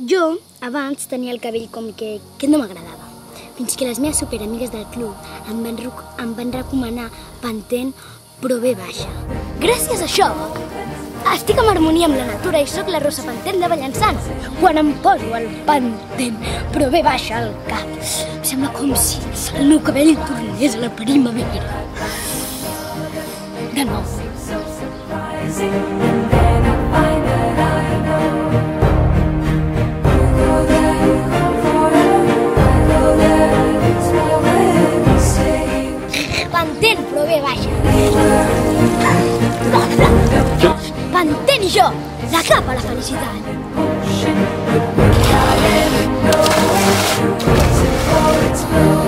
Jo, abans, tenia el cabell com que no m'agradava. Fins que les meves superamigues del club em van recomanar Pantene Pro V baixa. Gràcies a això, estic en harmonia amb la natura i sóc la Rosa Pantene de Vallançana. Quan em poso el Pantene Pro V baixa al cap, em sembla com si el meu cabell tornés a la primavera. De nou. Pantene Pro V baixa. Pantene i jo, la capa a la felicitat. It's